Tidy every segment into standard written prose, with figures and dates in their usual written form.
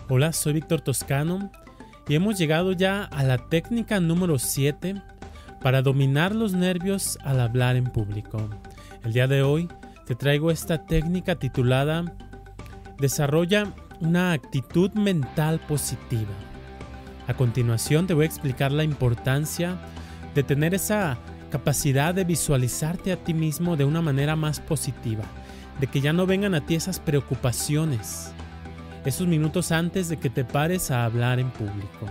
Hola, soy Víctor Toscano y hemos llegado ya a la técnica número 7 para dominar los nervios al hablar en público. El día de hoy te traigo esta técnica titulada Desarrolla una actitud mental positiva. A continuación te voy a explicar la importancia de tener esa capacidad de visualizarte a ti mismo de una manera más positiva, de que ya no vengan a ti esas preocupaciones, esos minutos antes de que te pares a hablar en público.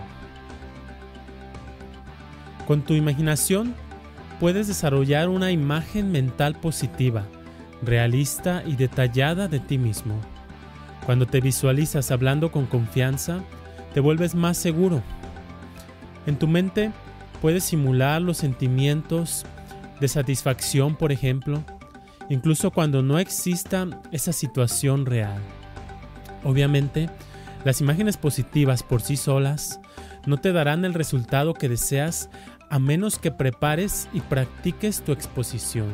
Con tu imaginación puedes desarrollar una imagen mental positiva, realista y detallada de ti mismo. Cuando te visualizas hablando con confianza, te vuelves más seguro. En tu mente puedes simular los sentimientos de satisfacción, por ejemplo, incluso cuando no exista esa situación real. Obviamente, las imágenes positivas por sí solas no te darán el resultado que deseas a menos que prepares y practiques tu exposición.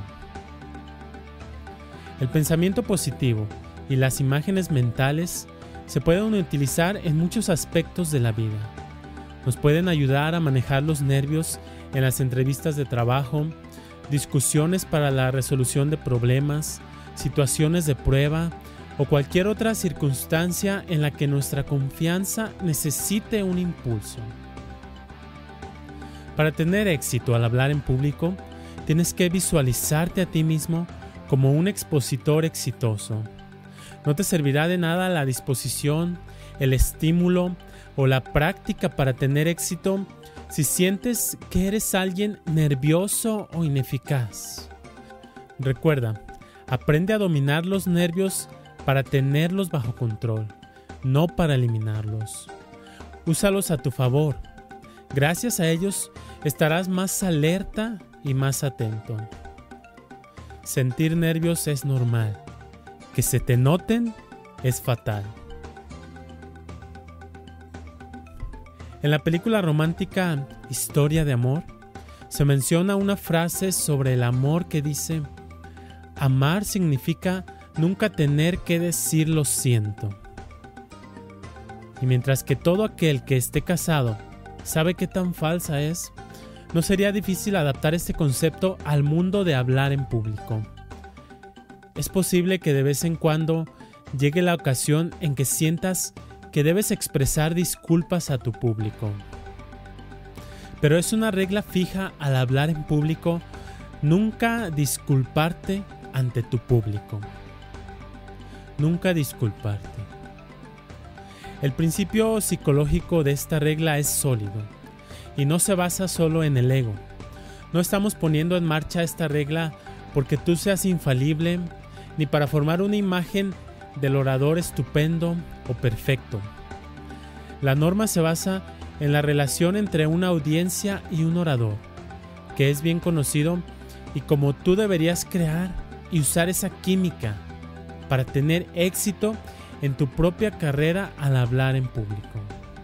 El pensamiento positivo y las imágenes mentales se pueden utilizar en muchos aspectos de la vida. Nos pueden ayudar a manejar los nervios en las entrevistas de trabajo, discusiones para la resolución de problemas, situaciones de prueba o cualquier otra circunstancia en la que nuestra confianza necesite un impulso. Para tener éxito al hablar en público, tienes que visualizarte a ti mismo como un expositor exitoso. No te servirá de nada la disposición, el estímulo o la práctica para tener éxito si sientes que eres alguien nervioso o ineficaz. Recuerda, aprende a dominar los nervios para tenerlos bajo control, no para eliminarlos. Úsalos a tu favor. Gracias a ellos estarás más alerta y más atento. Sentir nervios es normal. Que se te noten es fatal. En la película romántica Historia de Amor, se menciona una frase sobre el amor que dice: amar significa nunca tener que decir lo siento. Y mientras que todo aquel que esté casado sabe qué tan falsa es, no sería difícil adaptar este concepto al mundo de hablar en público. Es posible que de vez en cuando llegue la ocasión en que sientas que debes expresar disculpas a tu público. Pero es una regla fija al hablar en público nunca disculparte ante tu público. Nunca disculparte. El principio psicológico de esta regla es sólido y no se basa solo en el ego. No estamos poniendo en marcha esta regla porque tú seas infalible ni para formar una imagen del orador estupendo o perfecto. La norma se basa en la relación entre una audiencia y un orador, que es bien conocido, y cómo tú deberías crear y usar esa química para tener éxito en tu propia carrera al hablar en público.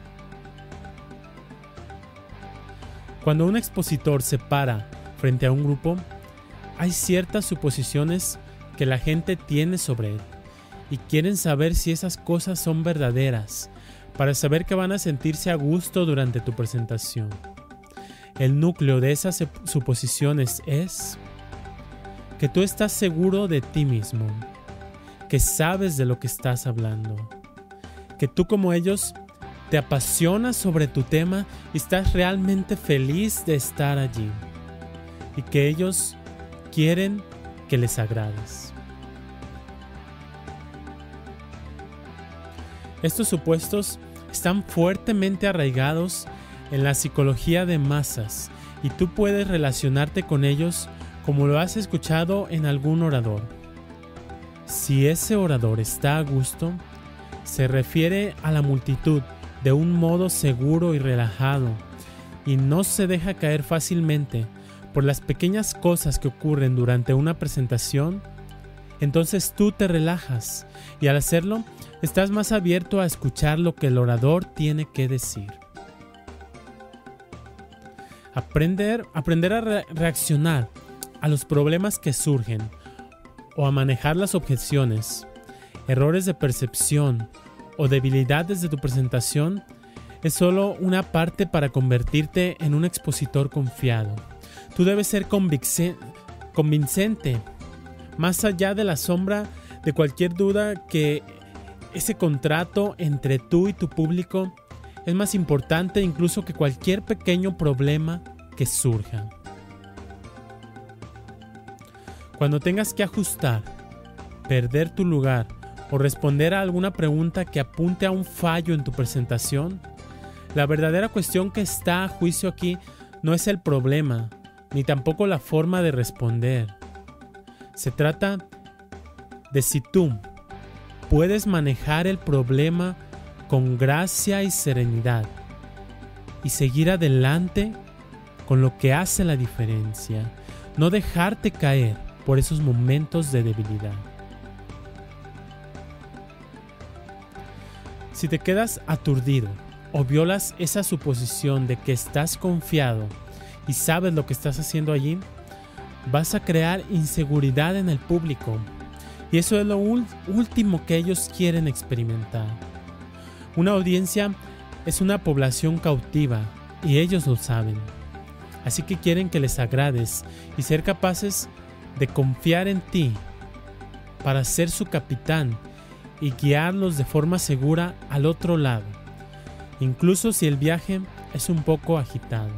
Cuando un expositor se para frente a un grupo, hay ciertas suposiciones que la gente tiene sobre él y quieren saber si esas cosas son verdaderas para saber que van a sentirse a gusto durante tu presentación. El núcleo de esas suposiciones es que tú estás seguro de ti mismo, que sabes de lo que estás hablando, que tú como ellos te apasionas sobre tu tema y estás realmente feliz de estar allí y que ellos quieren que les agrades. Estos supuestos están fuertemente arraigados en la psicología de masas y tú puedes relacionarte con ellos como lo has escuchado en algún orador. Si ese orador está a gusto, se refiere a la multitud de un modo seguro y relajado y no se deja caer fácilmente por las pequeñas cosas que ocurren durante una presentación, entonces tú te relajas y al hacerlo estás más abierto a escuchar lo que el orador tiene que decir. Aprender a reaccionar a los problemas que surgen o a manejar las objeciones, errores de percepción o debilidades de tu presentación es solo una parte para convertirte en un expositor confiado. Tú debes ser convincente, más allá de la sombra de cualquier duda que ese contrato entre tú y tu público es más importante incluso que cualquier pequeño problema que surja. Cuando tengas que ajustar, perder tu lugar o responder a alguna pregunta que apunte a un fallo en tu presentación, la verdadera cuestión que está a juicio aquí no es el problema, ni tampoco la forma de responder. Se trata de si tú puedes manejar el problema con gracia y serenidad y seguir adelante con lo que hace la diferencia, no dejarte caer por esos momentos de debilidad. Si te quedas aturdido o violas esa suposición de que estás confiado y sabes lo que estás haciendo allí, vas a crear inseguridad en el público, y eso es lo último que ellos quieren experimentar. Una audiencia es una población cautiva y ellos lo saben, así que quieren que les agrades y ser capaces de confiar en ti para ser su capitán y guiarlos de forma segura al otro lado, incluso si el viaje es un poco agitado.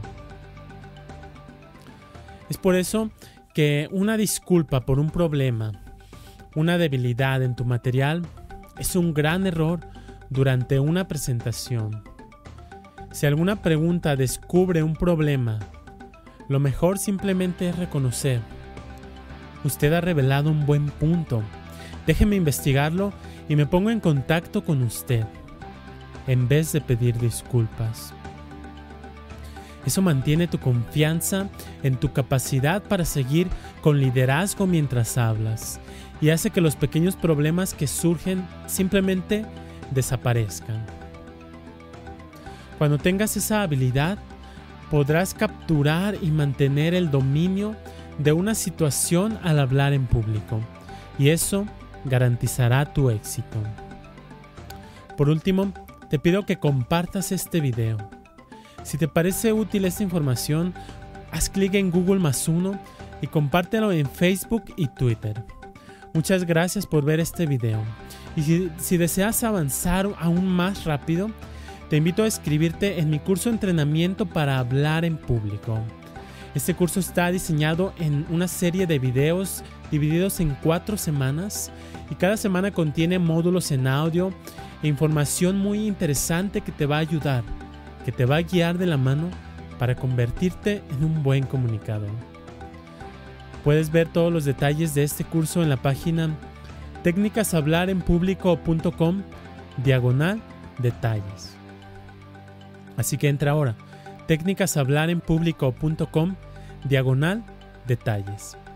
Es por eso que una disculpa por un problema, una debilidad en tu material, es un gran error durante una presentación. Si alguna pregunta descubre un problema, lo mejor simplemente es reconocer: usted ha revelado un buen punto, déjeme investigarlo y me pongo en contacto con usted, en vez de pedir disculpas. Eso mantiene tu confianza en tu capacidad para seguir con liderazgo mientras hablas y hace que los pequeños problemas que surgen simplemente desaparezcan. Cuando tengas esa habilidad, podrás capturar y mantener el dominio de una situación al hablar en público, y eso garantizará tu éxito. Por último, te pido que compartas este video. Si te parece útil esta información, haz clic en Google +1 y compártelo en Facebook y Twitter. Muchas gracias por ver este video. Y si deseas avanzar aún más rápido, te invito a inscribirte en mi curso de entrenamiento para hablar en público. Este curso está diseñado en una serie de videos divididos en 4 semanas, y cada semana contiene módulos en audio e información muy interesante que te va a ayudar, que te va a guiar de la mano para convertirte en un buen comunicador. Puedes ver todos los detalles de este curso en la página técnicashablarenpublico.com/detalles. Así que entra ahora, técnicashablarenpublico.com/detalles.